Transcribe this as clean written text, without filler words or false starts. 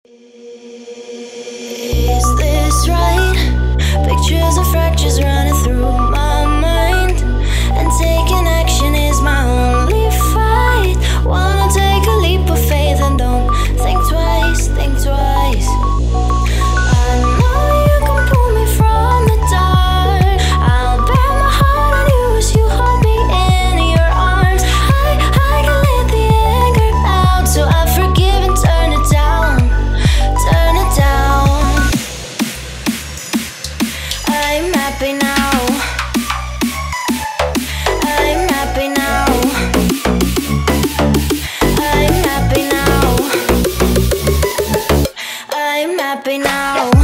Is this right? Pictures of fractures running through my mind, and taking action is my only fight. Wanna take a leap of faith and don't think twice, think twice. I know you can pull me from the dark. I'll bear my heart on you as you hold me in your arms. I can let the anger out, so I forgive and turn it down, turn it down. I'm happy now. I'm happy now. I'm happy now. I'm happy now.